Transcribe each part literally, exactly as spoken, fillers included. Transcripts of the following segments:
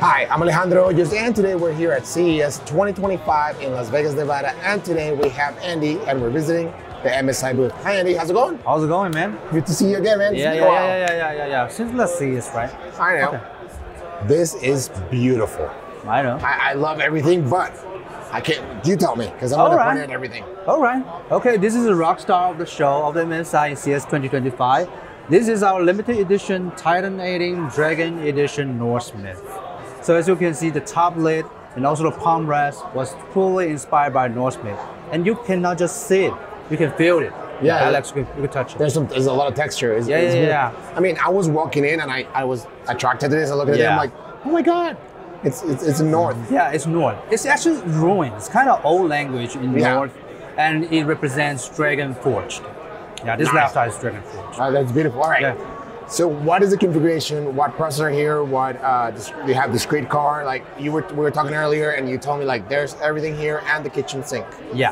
Hi, I'm Alejandro, and today we're here at C E S twenty twenty-five in Las Vegas, Nevada, and today we have Andy, and we're visiting the M S I booth. Hi, Andy. How's it going? How's it going, man? Good to see you again, man. Yeah, yeah, yeah, yeah, yeah, yeah, yeah. Since last C E S, right? I know. Okay. This is beautiful. I know. I, I love everything, but I can't. You tell me, because I'm going right. to point at everything. All right. Okay, this is a rock star of the show of the M S I C E S twenty twenty-five. This is our limited edition Titan eighteen Dragon Edition Norse myth. So as you can see, the top lid and also the palm rest was fully inspired by Norse myth. And you cannot just see it, you can feel it. Yeah, yeah Alex, you can, you can touch it. There's some, there's a lot of texture. It's, yeah, it's yeah, yeah. I mean, I was walking in and I, I was attracted to this. I look at it, yeah. I'm like, oh my God, it's it's, it's North. Yeah, it's North. It's actually ruined. It's kind of old language in yeah. North, and it represents Dragon Forged. Yeah, this nice. laptop is Dragon Forged. Oh, that's beautiful. All right. Yeah. So what is the configuration? What processor here? What uh, you have discrete car? Like you were, we were talking earlier, and you told me like there's everything here and the kitchen sink. Yeah,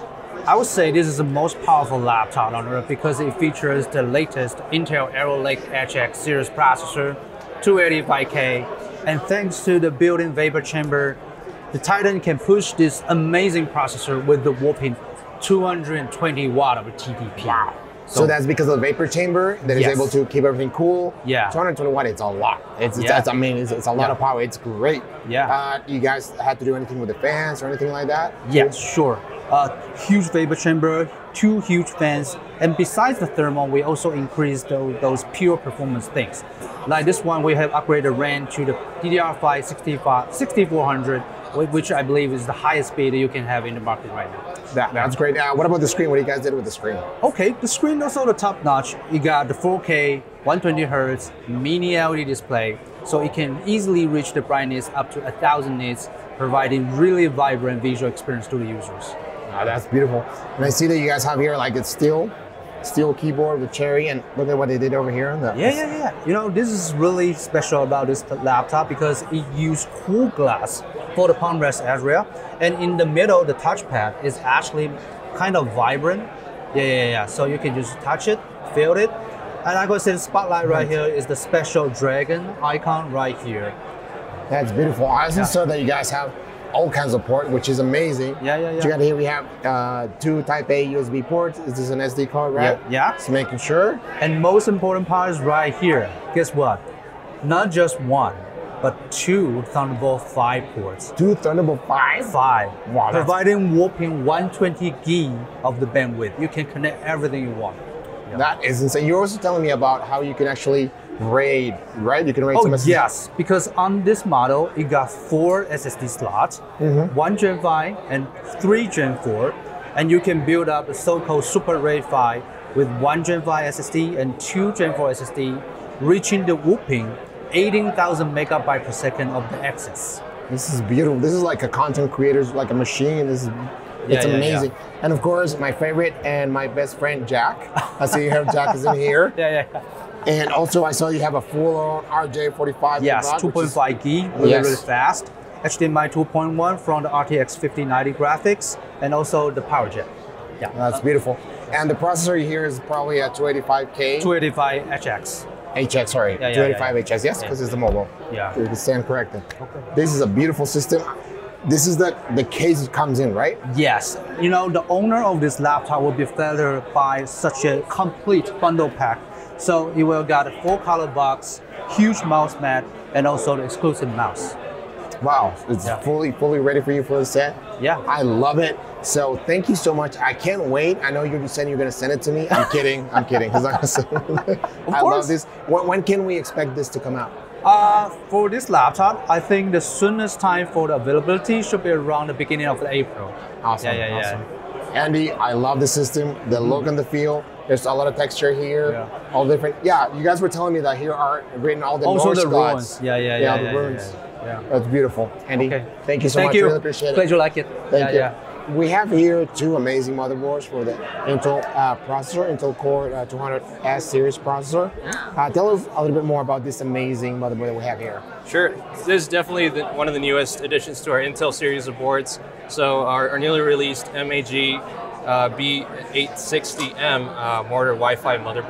I would say this is the most powerful laptop on earth because it features the latest Intel Arrow Lake H X series processor, two eighty-five K, and thanks to the built-in vapor chamber, the Titan can push this amazing processor with the whopping two hundred twenty watt of T D P. Wow. So, so that's because of the vapor chamber that yes. is able to keep everything cool. Yeah. two hundred twenty watt, it's a lot. It's, it's, yeah. it's I mean, it's, it's a lot yeah. of power. It's great. Yeah. Uh, you guys had to do anything with the fans or anything like that? Yes, sure. Uh, huge vapor chamber, two huge fans, and besides the thermal, we also increased those, those pure performance things. Like this one, we have upgraded RAM to the D D R five sixty-four hundred, which I believe is the highest speed you can have in the market right now. That, that's great. Uh, what about the screen? What do you guys did with the screen? Okay, the screen also the top notch. You got the four K, one hundred twenty hertz, mini L E D display, so it can easily reach the brightness up to one thousand nits, providing really vibrant visual experience to the users. Oh, that's beautiful. And I see that you guys have here like it's steel, steel keyboard with cherry, and look at what they did over here. On the, yeah, yeah, yeah. You know, this is really special about this laptop because it used cool glass for the palm rest area, and in the middle, the touchpad is actually kind of vibrant. Yeah, yeah, yeah. So you can just touch it, feel it. And like I said, the spotlight right here is the special dragon icon right here. That's beautiful. I also yeah. saw that you guys have all kinds of ports, which is amazing. Yeah, yeah, yeah. So you got here, we have uh, two Type A U S B ports. Is this an S D card, right? Yeah. yeah. Just making sure. And most important part is right here. Guess what? Not just one, but two Thunderbolt five ports. Two Thunderbolt five? Five. Wow, providing whopping one hundred twenty gig of the bandwidth. You can connect everything you want. Yeah. That is insane. You're also telling me about how you can actually RAID, right? You can RAID oh, some S S D. Yes, because on this model, it got four S S D slots, mm-hmm. one Gen five and three Gen four, and you can build up a so-called Super RAID five with one Gen five S S D and two Gen four S S D, reaching the whopping eighteen thousand megabyte per second of the access. This is beautiful. This is like a content creator's like a machine. This is it's yeah, yeah, amazing. Yeah. And of course, my favorite and my best friend, Jack. I see you have Jack is in here. Yeah, yeah, yeah. And also, I saw you have a full-on R J forty-five. Yes, two point five gig, really, yes. really fast. H D M I two point one from the R T X fifty ninety graphics, and also the power jet. Yeah, that's beautiful. And the processor here is probably a two eighty-five K. two eighty-five H X. H X, sorry, yeah, yeah, two eighty-five yeah, H X. Yes, because yeah. it's the mobile. Yeah, you can stand corrected. Okay. This is a beautiful system. This is the the case it comes in, right? Yes. You know, the owner of this laptop will be flattered by such a complete bundle pack. So you will got a full color box, huge mouse mat, and also the exclusive mouse. Wow, it's yeah. fully fully ready for you for the set. Yeah, I love it. So thank you so much. I can't wait. I know you're saying you're gonna send it to me. I'm kidding. I'm kidding. Because I'm gonna I love this. When, when can we expect this to come out? Uh, for this laptop, I think the soonest time for the availability should be around the beginning of April. Awesome. Yeah, yeah, awesome. yeah. Andy, I love the system, the mm-hmm. look and the feel. There's a lot of texture here, yeah. all different. Yeah, you guys were telling me that here are written all the also Norse the gods. ruins. Yeah, yeah, yeah. Yeah, yeah the yeah, ruins. Yeah, yeah. That's beautiful. Andy, okay. thank you so thank much. You. Really appreciate it. Glad you like it. Thank yeah, you. Yeah. We have here two amazing motherboards for the Intel uh, processor, Intel Core uh, two hundred S series processor. Uh, tell us a little bit more about this amazing motherboard that we have here. Sure. This is definitely the, one of the newest additions to our Intel series of boards. So our, our newly released M A G uh, B eight sixty M uh, Mortar Wi-Fi motherboard.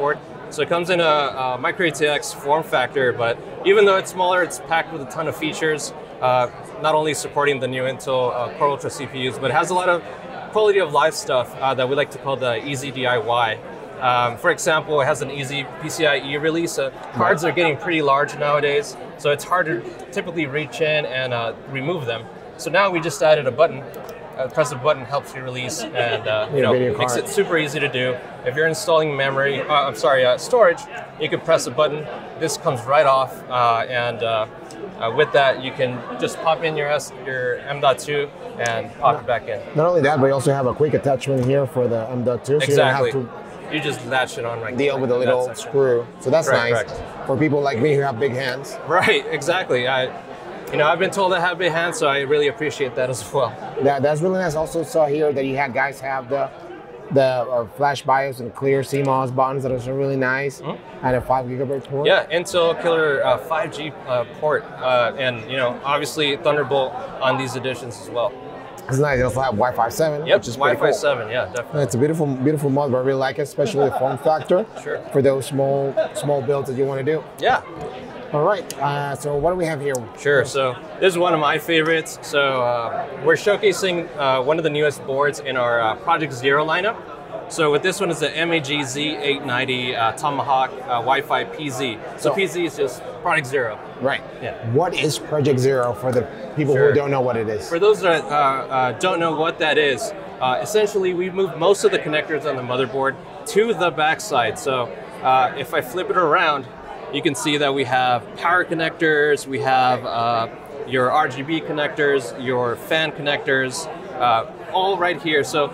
So it comes in a, a micro A T X form factor, but even though it's smaller, it's packed with a ton of features, uh, not only supporting the new Intel uh, Core Ultra C P Us, but it has a lot of quality of life stuff uh, that we like to call the easy D I Y. Um, for example, it has an easy P C I E release. Uh, cards are getting pretty large nowadays, so it's hard to typically reach in and uh, remove them. So now we just added a button. Uh, press a button helps you release, and uh, you know, makes it super easy to do. If you're installing memory, uh, I'm sorry, uh, storage, you can press a button. This comes right off, uh, and uh, uh, with that, you can just pop in your S, your M dot two and pop it back in. Not only that, but you also have a quick attachment here for the M dot two. So exactly. You don't have to you just latch it on right deal with a little screw. So that's correct, nice correct. for people like me who have big hands. Right, exactly. I, You know, I've been told I have big hands, so I really appreciate that as well. Yeah, that's really nice. Also saw here that you had guys have the the uh, flash BIOS and clear C MOS buttons that are really nice, mm-hmm. and a five gigabit port. Yeah, Intel killer uh, five G uh, port, uh, and you know, obviously Thunderbolt on these editions as well. It's nice. It also have Wi-Fi seven, yep, which is Wi-Fi cool. seven, yeah, definitely. It's a beautiful, beautiful motherboard. I really like it, especially the form factor. Sure. For those small, small builds that you want to do. Yeah. All right, uh, so what do we have here? Sure, so this is one of my favorites. So uh, we're showcasing uh, one of the newest boards in our uh, Project Zero lineup. So with this one is the M A G Z eight ninety uh, Tomahawk uh, Wi-Fi P Z. So oh. P Z is just Project Zero. Right. Yeah. What is Project Zero for the people sure. who don't know what it is? For those that uh, uh, don't know what that is, uh, essentially we moved most of the connectors on the motherboard to the backside. So uh, if I flip it around, you can see that we have power connectors, we have uh, your R G B connectors, your fan connectors, uh, all right here. So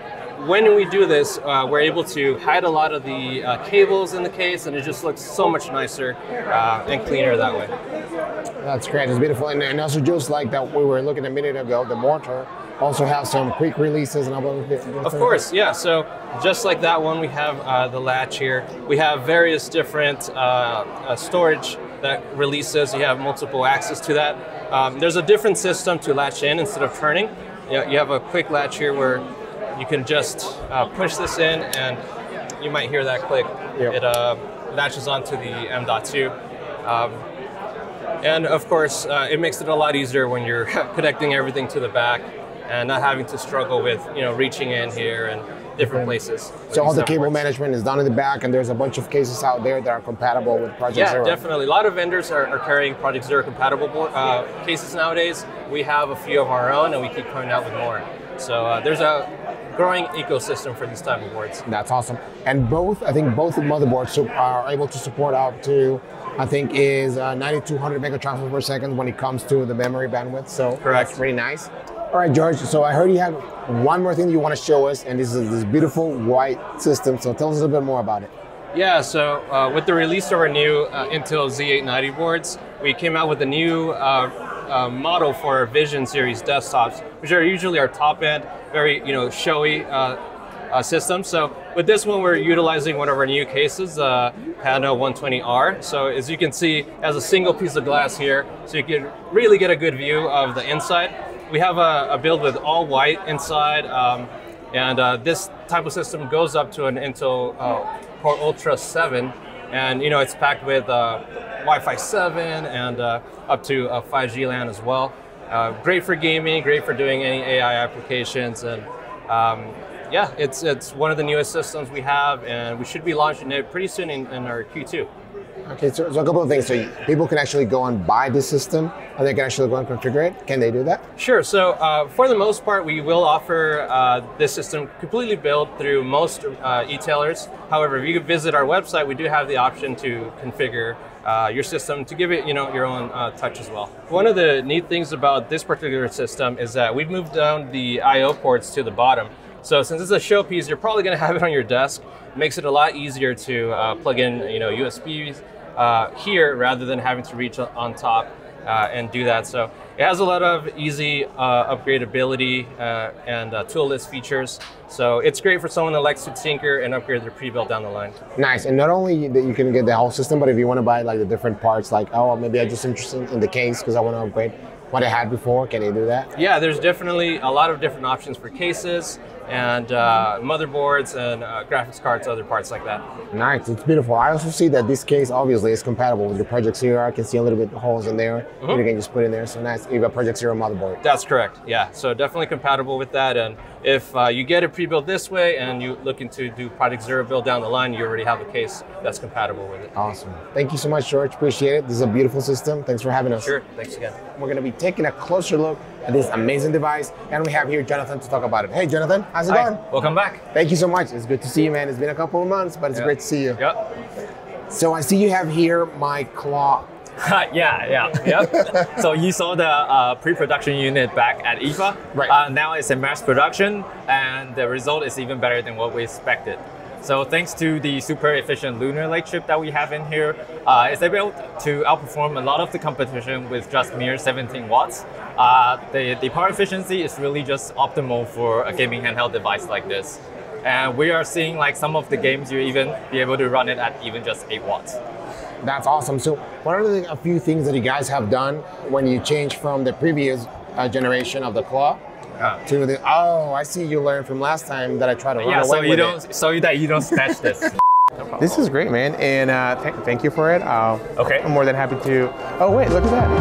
when we do this, uh, we're able to hide a lot of the uh, cables in the case, and it just looks so much nicer uh, and cleaner that way. That's great, it's beautiful. And, and also just like that we were looking a minute ago, the mortar also have some quick releases and all those. Of course, yeah. So just like that one, we have uh, the latch here. We have various different uh, uh, storage that releases. You have multiple access to that. Um, there's a different system to latch in instead of turning. You, you have a quick latch here where you can just uh, push this in, and you might hear that click. Yep. It uh, latches onto the M dot two. Um, and of course, uh, it makes it a lot easier when you're connecting everything to the back and not having to struggle with, you know, reaching in here and different places. So all the cable ports. management is done in the back, and there's a bunch of cases out there that are compatible with Project yeah, Zero. Yeah, definitely. A lot of vendors are, are carrying Project Zero compatible board, uh, cases nowadays. We have a few of our own, and we keep coming out with more. So uh, there's a growing ecosystem for these type of boards. That's awesome. And both, I think both motherboards are able to support up to, I think is uh, ninety-two hundred megatransfers per second when it comes to the memory bandwidth. So correct. That's pretty nice. All right, George, so I heard you have one more thing you want to show us, and this is this beautiful white system. So tell us a little bit more about it. Yeah, so uh, with the release of our new uh, Intel Z eight ninety boards, we came out with a new uh, uh, model for our Vision series desktops, which are usually our top end, very you know showy uh, uh, systems. So with this one, we're utilizing one of our new cases, uh, Pano one twenty R. So as you can see, it has a single piece of glass here, so you can really get a good view of the inside. We have a, a build with all white inside, um, and uh, this type of system goes up to an Intel uh, Core Ultra seven, and you know it's packed with uh, Wi-Fi seven and uh, up to uh, five G LAN as well. Uh, great for gaming, great for doing any A I applications, and um, yeah, it's it's one of the newest systems we have, and we should be launching it pretty soon in, in our Q two. Okay, so, so a couple of things. So people can actually go and buy this system, and they can actually go and configure it. Can they do that? Sure. So uh, for the most part, we will offer uh, this system completely built through most uh, e-tailers. However, if you visit our website, we do have the option to configure uh, your system to give it, you know, your own uh, touch as well. One of the neat things about this particular system is that we've moved down the I O ports to the bottom. So since it's a showpiece, you're probably going to have it on your desk. It makes it a lot easier to uh, plug in, you know, U S Bs uh, here rather than having to reach on top uh, and do that. So it has a lot of easy uh, upgradability uh, and uh, tool list features. So it's great for someone that likes to tinker and upgrade their pre-built down the line. Nice. And not only that you can get the whole system, but if you want to buy like the different parts, like, oh, maybe I'm just interested in the case because I want to upgrade what I had before, can you do that? Yeah, there's definitely a lot of different options for cases. and uh, motherboards and uh, graphics cards, other parts like that. Nice, it's beautiful. I also see that this case obviously is compatible with your Project Zero. I can see a little bit of holes in there. Mm-hmm. You can just put in there. So nice. You have a Project Zero motherboard. That's correct. Yeah. So definitely compatible with that. And if uh, you get it pre-built this way and you looking to do Project Zero build down the line, you already have a case that's compatible with it. Awesome. Thank you so much, George. Appreciate it. This is a beautiful system. Thanks for having us. Sure. Thanks again. We're going to be taking a closer look at this amazing device, and we have here Jonathan to talk about it. Hey, Jonathan, how's it Hi. going? Welcome back. Thank you so much. It's good to see you, man. It's been a couple of months, but it's yep. great to see you. Yep. So I see you have here my claw. yeah, yeah, yep. So you saw the uh, pre-production unit back at I F A. Right. Uh, now it's in mass production, and the result is even better than what we expected. So thanks to the super efficient Lunar Lake chip that we have in here, uh, it's able to outperform a lot of the competition with just mere seventeen watts. Uh, the, the power efficiency is really just optimal for a gaming handheld device like this. And we are seeing like some of the games you even be able to run it at even just eight watts. That's awesome. So what are the, a few things that you guys have done when you change from the previous uh, generation of the claw Yeah. to the, oh, I see you learned from last time that I tried to run Yeah, away so you with don't, it. so that you don't snatch this. This is great, man, and uh, th thank you for it. Uh, Okay. I'm more than happy to. Oh wait, look at that.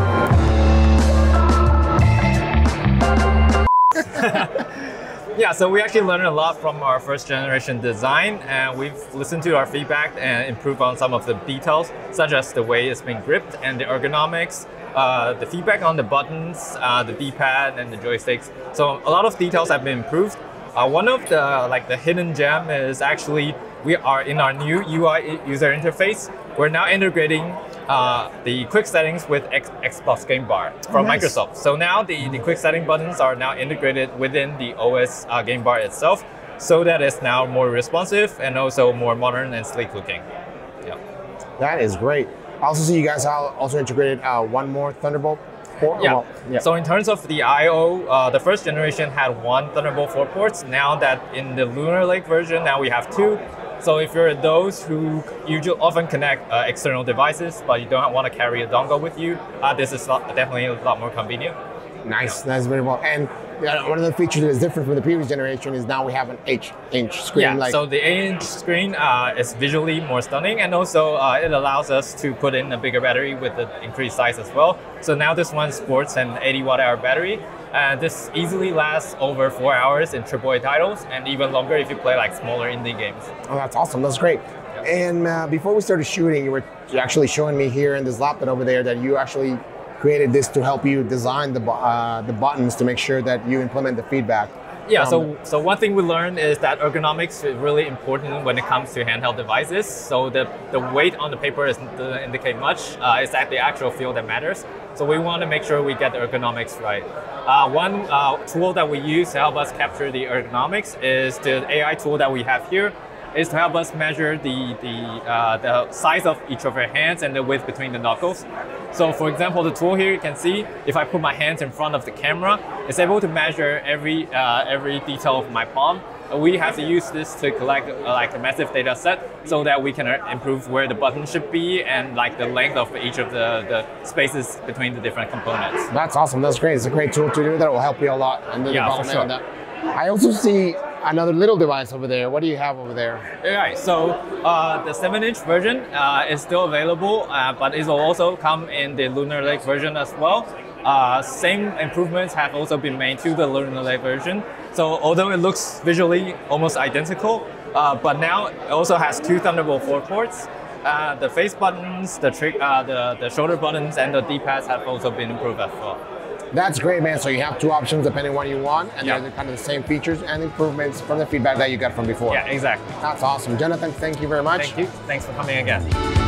Yeah, so we actually learned a lot from our first generation design, and we've listened to our feedback and improved on some of the details, such as the way it's been gripped and the ergonomics, uh, the feedback on the buttons, uh, the D-pad and the joysticks. So a lot of details have been improved. Uh, one of the like the hidden gem is actually we are in our new U I user interface. We're now integrating uh, the quick settings with X Xbox Game Bar from Oh, nice. Microsoft. So now the, the quick setting buttons are now integrated within the O S uh, Game Bar itself, so that it's now more responsive and also more modern and sleek looking. Yeah. That is great. I also see you guys have also integrated uh, one more Thunderbolt port. Yeah. Well, yeah. So in terms of the I O, uh, the first generation had one Thunderbolt four ports. Now that in the Lunar Lake version, now we have two. So if you're those who usually often connect uh, external devices, but you don't want to carry a dongle with you, uh, this is lot, definitely a lot more convenient. Nice, that's very well. And uh, one of the features that is different from the previous generation is now we have an eight inch screen. Yeah, like, so the eight inch screen uh, is visually more stunning, and also uh, it allows us to put in a bigger battery with the increased size as well. So now this one sports an eighty watt hour battery, and this easily lasts over four hours in triple A titles, and even longer if you play like smaller indie games. Oh, that's awesome. That's great. And uh, before we started shooting, you were actually showing me here in this laptop over there that you actually created this to help you design the bu- uh, the buttons to make sure that you implement the feedback. Yeah, Um, so so one thing we learned is that ergonomics is really important when it comes to handheld devices. So the, the weight on the paper is, doesn't indicate much. Uh, it's at the actual feel that matters. So we want to make sure we get the ergonomics right. Uh, one uh, tool that we use to help us capture the ergonomics is the A I tool that we have here. Is to help us measure the the, uh, the size of each of our hands and the width between the knuckles. So for example, the tool here, you can see if I put my hands in front of the camera, it's able to measure every uh, every detail of my palm. We have to use this to collect uh, like a massive data set so that we can uh, improve where the button should be and like the length of each of the, the spaces between the different components. That's awesome. That's great. It's a great tool to do that will help you a lot in the Yeah, for development of sure. that. I also see another little device over there. What do you have over there? Alright, so uh, the seven inch version uh, is still available, uh, but it will also come in the Lunar Lake version as well. Uh, same improvements have also been made to the Lunar Lake version. So although it looks visually almost identical, uh, but now it also has two Thunderbolt four ports. Uh, the face buttons, the, trick, uh, the, the shoulder buttons, and the D-pads have also been improved as well. That's great, man. So you have two options depending on what you want, and Yeah. they're kind of the same features and improvements from the feedback that you got from before. Yeah, exactly. That's awesome. Jonathan, thank you very much. Thank you. Thanks for coming again.